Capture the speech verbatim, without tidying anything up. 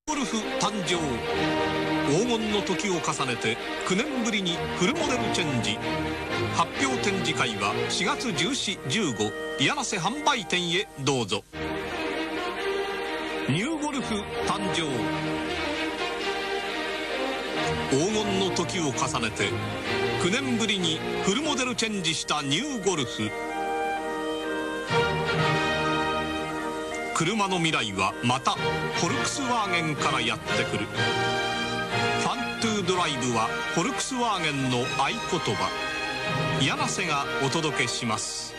ゴルフ誕生。黄金の時を重ねてきゅうねんぶりにフルモデルチェンジ。発表展示会はしがつじゅうよん、じゅうご柳瀬販売店へどうぞ。ニューゴルフ誕生。黄金の時を重ねてきゅうねんぶりにフルモデルチェンジしたニューゴルフ。車の未来はまたフォルクスワーゲンからやってくる。ファントゥードライブはフォルクスワーゲンの合言葉。柳瀬がお届けします。